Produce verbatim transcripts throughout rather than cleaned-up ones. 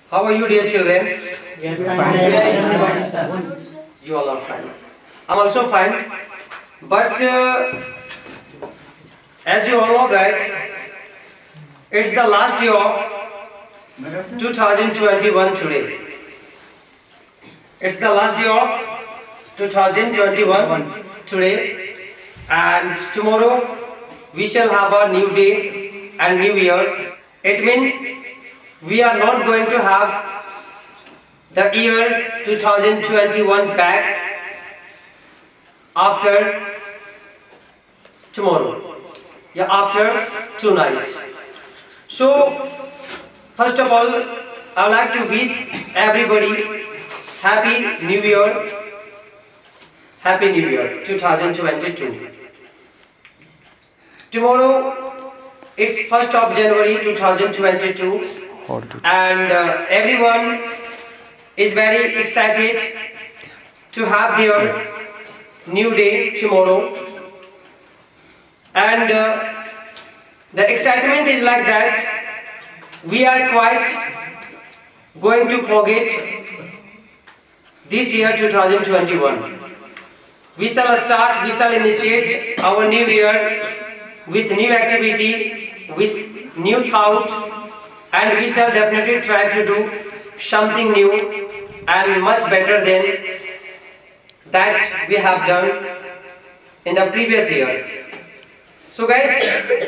How are you, dear children? Yes, fine. You all are fine. I'm also fine. But uh, as you all know that it's the last day of two thousand twenty-one today. It's the last day of two thousand twenty-one today, and tomorrow we shall have a new day and new year. It means we are not going to have the year two thousand twenty-one back after tomorrow, yeah, after tonight. So first of all, I would like to wish everybody happy new year, happy new year two thousand twenty-two. Tomorrow it's first of January two thousand twenty-two, and uh, everyone is very excited to have their new day tomorrow, and uh, the excitement is like that we are quite going to forget this year two thousand twenty-one. We shall start, we shall initiate our new year with new activity, with new thought, and we shall definitely try to do something new and much better than that we have done in the previous years. So guys,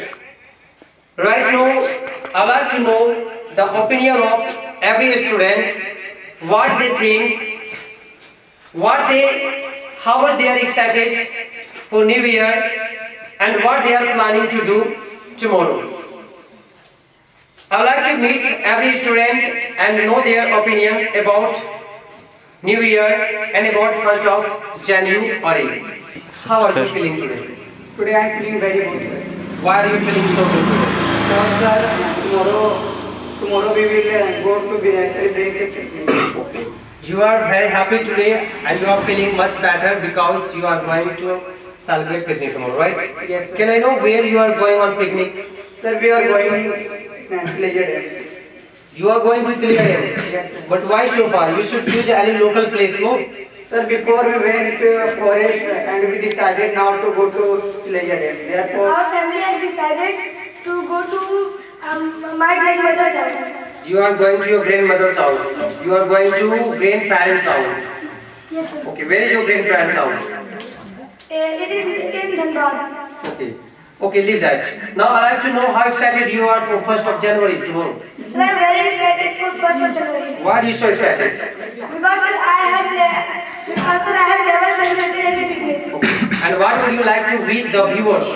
right now I would like to know the opinion of every student, what they think, what they, how much they are excited for new year, and what they are planning to do tomorrow. I would like to meet every student and know their opinions about New Year and about first of January. How are you feeling today? Today I am feeling very good, sir. Why are you feeling so good today? So, sir, tomorrow, tomorrow we will uh, go to be uh, celebrate the picnic. Okay. You are very happy today and you are feeling much better because you are going to celebrate picnic tomorrow, right? Yes, sir. Can I know where you are going on picnic? Sir, we are going to pleasure day. You are going with Trillium? Yes, sir. But why so far? You should choose any local place, no? Sir, before we went to forest and we decided now to go to pleasure day. Therefore, our family has decided to go to um, my grandmother's house. You are going to your grandmother's house. Yes. You are going to grandparents' house. Yes, sir. Okay, where is your grandparents' house? Uh, it is in Dhanbad. Okay. Okay, leave that. Now I like to know how excited you are for first of January tomorrow. Sir, I am very excited for first of January. Why are you so excited? Because sir, I have ne- because sir, I have never celebrated any picnic. Okay. And what would you like to wish the viewers?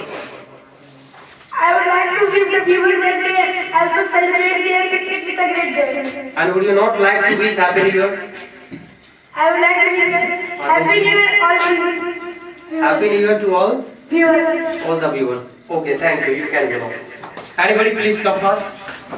I would like to wish the viewers that they also celebrate their picnic with a great joy. And would you not like to wish Happy New Year? I would like to wish sir, Happy New Year all viewers. Happy New Year to all? Viewers. All the viewers. Okay, thank you. You can go. Anybody please come first.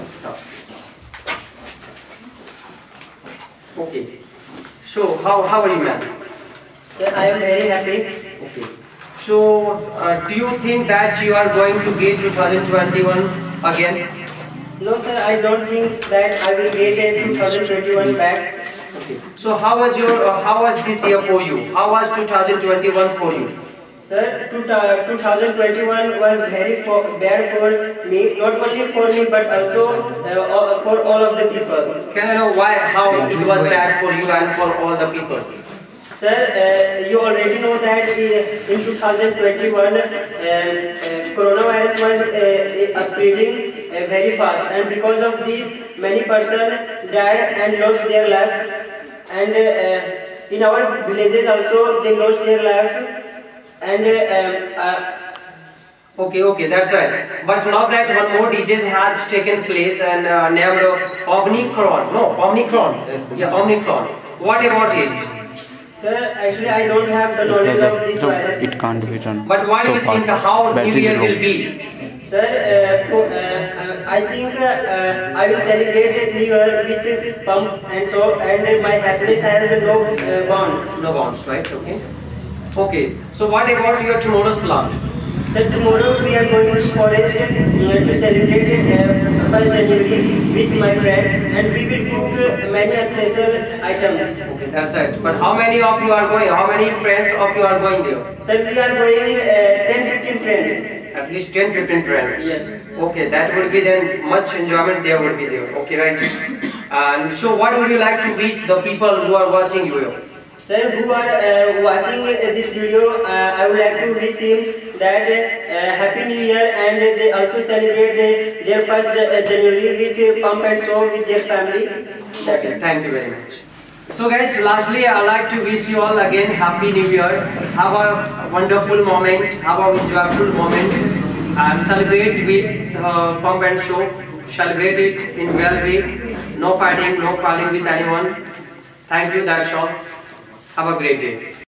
Okay. So how, how are you, ma'am? sir, I am very happy. Okay. So uh, do you think that you are going to get two thousand twenty-one again? No, sir, I don't think that I will get a two thousand twenty-one back. Okay. So how was your uh, how was this year for you? How was two thousand twenty-one for you? Sir, two thousand twenty-one was very for, bad for me, not only for me but also uh, for all of the people. Can I know why, how it was bad for you and for all the people? Sir, uh, you already know that uh, in two thousand twenty-one, uh, uh, coronavirus was uh, uh, spreading uh, very fast, and because of this, many persons died and lost their life, and uh, in our villages also they lost their life. And uh, uh, okay, okay, that's right. But now that one more disease has taken place and uh, named uh, Omicron. No, Omicron. Yes. Yeah, Omicron. What about it? Sir, actually I don't have the knowledge of this so virus. it can't be done. But what so do you far. think how New Battery Year is will low. be? Sir, uh, for, uh, uh, I think uh, uh, I will celebrate New Year with pump and so, and my happiness has no uh, bound. No bounds, right? Okay. Okay. So what about your tomorrow's plan? Sir, tomorrow we are going to forest uh, to celebrate uh, first January with my friend, and we will cook uh, many special items. Okay, that's it. But how many of you are going? How many friends of you are going there? Sir, we are going uh, ten fifteen friends. At least ten fifteen friends. Yes. Okay, that would be then much enjoyment there would be there. Okay, right. And so what would you like to wish the people who are watching you? Sir, who are uh, watching uh, this video, uh, I would like to wish him that uh, Happy New Year, and they also celebrate the, their first uh, January with uh, pump and show with their family. That's Okay, it. thank you very much. So guys, lastly I would like to wish you all again Happy New Year. Have a wonderful moment, have a joyful moment, and celebrate with uh, pump and show. Celebrate it in well way. No fighting, no quarreling with anyone. Thank you, that's all. Have a great day.